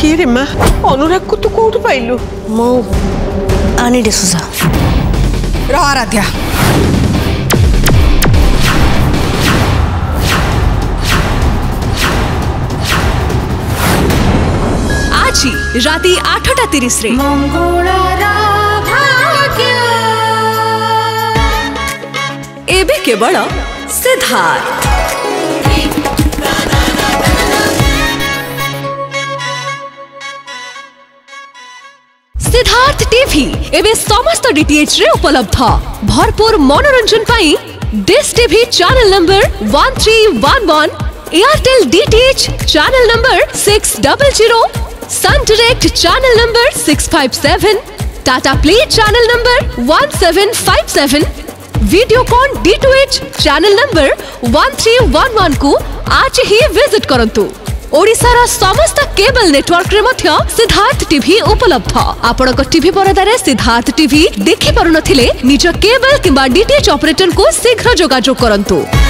किए रे माँ अनुराग को तू कौट पाइलु मो आनी डिसुजा रह आराध्या आज राति 8:30 रे एबे केवल सिद्धार्थ। सिद्धार्थ टीवी एवं समस्त डीटीएच रे उपलब्ध भरपूर मनोरंजन पाई dish TV channel number 1311 Airtel DTH channel number 600 sun direct channel number 657 Tata play channel number 1757 Videocon D2H channel number 1311 को आज ही विजिट करंतु। ओडिशार समस्त केबल नेटवर्क रे मध्य सिद्धार्थ टीवी उपलब्ध। आपनक टीवी परदारे सिद्धार्थ टीवी देखि पारुनथिले निज केबल किंबा डीटीएच ऑपरेटर को शीघ्र जोगाजोग करंतु।